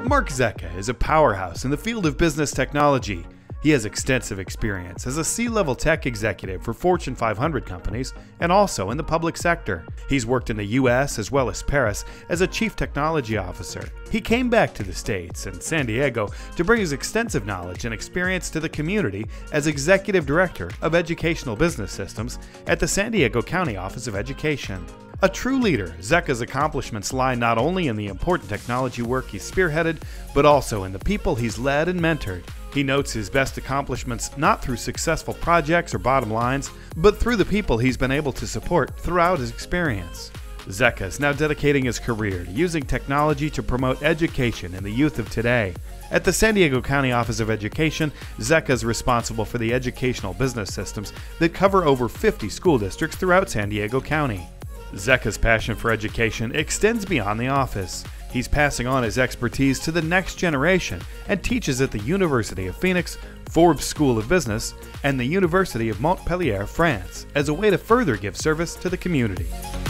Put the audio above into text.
Mark Zecca is a powerhouse in the field of business technology. He has extensive experience as a C-level tech executive for Fortune 500 companies and also in the public sector. He's worked in the US as well as Paris as a chief technology officer. He came back to the States and San Diego to bring his extensive knowledge and experience to the community as executive director of educational business systems at the San Diego County Office of Education. A true leader, Zecca's accomplishments lie not only in the important technology work he's spearheaded, but also in the people he's led and mentored. He notes his best accomplishments not through successful projects or bottom lines, but through the people he's been able to support throughout his experience. Zecca is now dedicating his career to using technology to promote education in the youth of today. At the San Diego County Office of Education, Zecca is responsible for the educational business systems that cover over 50 school districts throughout San Diego County. Zecca's passion for education extends beyond the office. He's passing on his expertise to the next generation and teaches at the University of Phoenix, Forbes School of Business, and the University of Montpellier, France, as a way to further give service to the community.